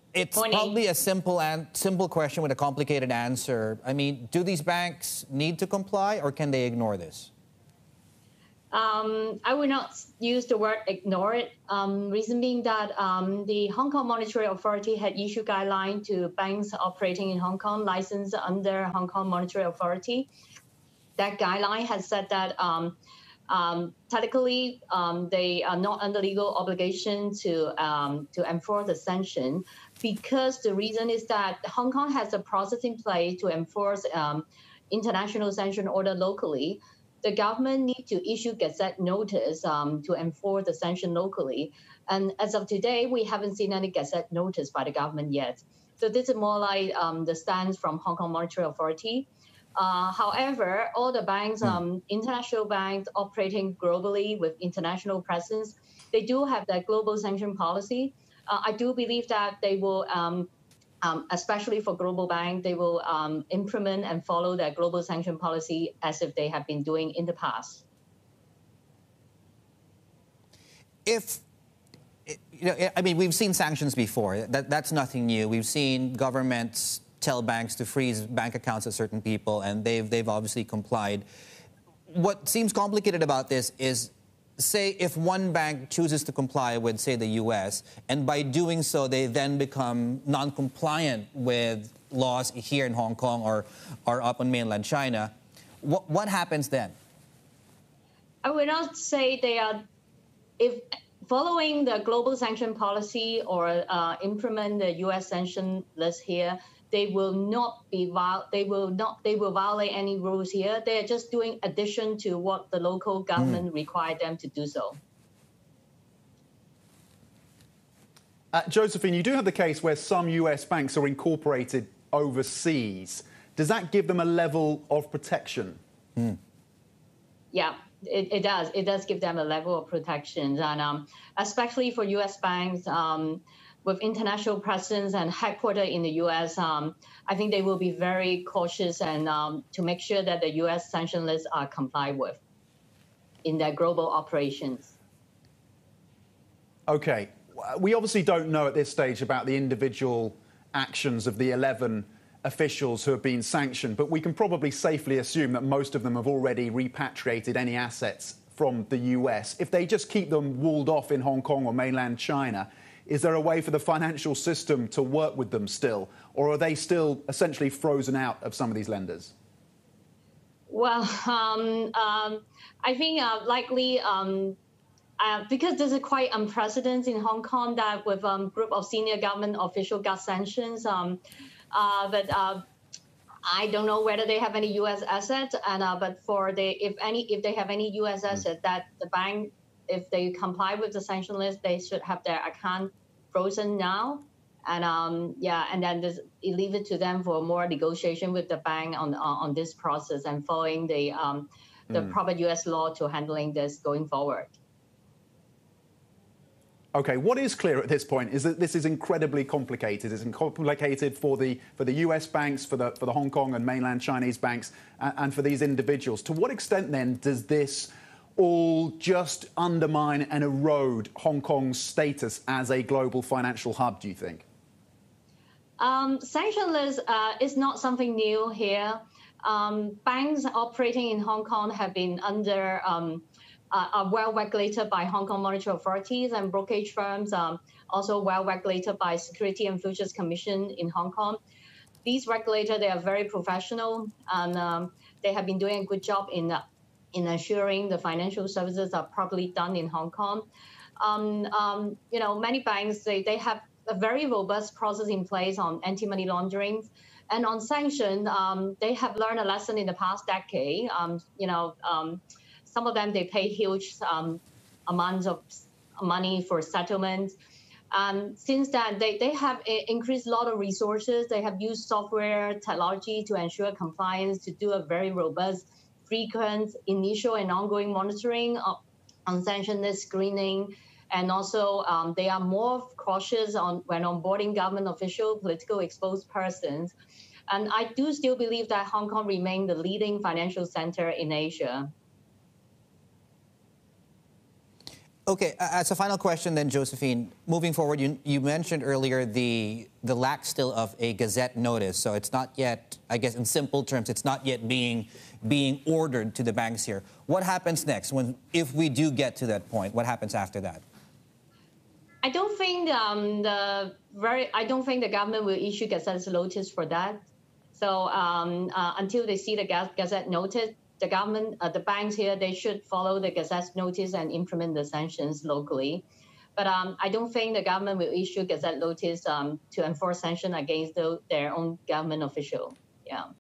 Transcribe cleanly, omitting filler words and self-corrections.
It's probably a simple question with a complicated answer. I mean, do these banks need to comply, or can they ignore this? I would not use the word ignore it. Reason being that the Hong Kong Monetary Authority had issued guidelines to banks operating in Hong Kong, licensed under Hong Kong Monetary Authority. That guideline has said that technically they are not under legal obligation to enforce the sanction, because the reason is that Hong Kong has a process in place to enforce international sanction order locally. The government needs to issue gazette notice to enforce the sanction locally. And as of today, we haven't seen any gazette notice by the government yet. So this is more like the stance from Hong Kong Monetary Authority. However, all the banks, international banks operating globally with international presence, they do have that global sanction policy. I do believe that they will, especially for global banks, they will implement and follow their global sanction policy as if they have been doing in the past. I mean, we've seen sanctions before. That's nothing new. We've seen governments tell banks to freeze bank accounts of certain people, and they've obviously complied. What seems complicated about this is, say, if one bank chooses to comply with, say, the U.S., and by doing so, they then become non-compliant with laws here in Hong Kong or up on mainland China, what happens then? I would not say they are, if following the global sanction policy or implement the U.S. sanction list here, they will violate any rules here. They are just doing addition to what the local government required them to do so. Josephine, you do have the case where some US banks are incorporated overseas. Does that give them a level of protection? Yeah, it does. It does give them a level of protection, and especially for US banks with international presence and headquartered in the U.S., I think they will be very cautious and to make sure that the U.S. sanction lists are complied with in their global operations. Okay. We obviously don't know at this stage about the individual actions of the 11 officials who have been sanctioned, but we can probably safely assume that most of them have already repatriated any assets from the U.S. If they just keep them walled off in Hong Kong or mainland China, is there a way for the financial system to work with them still, or are they still essentially frozen out of some of these lenders? Well, I think likely because this is quite unprecedented in Hong Kong that with a group of senior government officials got sanctions, but I don't know whether they have any U.S. assets, and but if they have any U.S. assets, that the bank, if they comply with the sanction list, they should have their account frozen now, and and then just leave it to them for more negotiation with the bank on this process and following the proper U.S. law to handling this going forward. Okay, what is clear at this point is that this is incredibly complicated. It's complicated for the US banks, for the Hong Kong and mainland Chinese banks, and for these individuals. To what extent then does this all just undermine and erode Hong Kong's status as a global financial hub, do you think? Sanction list is not something new here. Banks operating in Hong Kong have been under are well regulated by Hong Kong monetary authorities, and brokerage firms also well regulated by Security and Futures Commission in Hong Kong. These regulators, they are very professional, and they have been doing a good job in ensuring the financial services are properly done in Hong Kong. Many banks, they have a very robust process in place on anti-money laundering. And on sanction, they have learned a lesson in the past decade. Some of them, they pay huge amounts of money for settlements. Since then, they have increased a lot of resources. They have used software technology to ensure compliance, to do a very robust, frequent, initial and ongoing monitoring on sanction list screening. And also, they are more cautious when onboarding government official, political exposed persons. And I do still believe that Hong Kong remains the leading financial center in Asia. Okay, as a final question then, Josephine, moving forward, you mentioned earlier the lack still of a Gazette notice. So it's not yet, I guess in simple terms, it's not yet being ordered to the banks here. What happens next if we do get to that point? What happens after that? I don't think the government will issue Gazette notice for that. So until they see the Gazette notice, the government, the banks here, they should follow the Gazette notice and implement the sanctions locally. But I don't think the government will issue Gazette notice to enforce sanctions against their own government official. Yeah.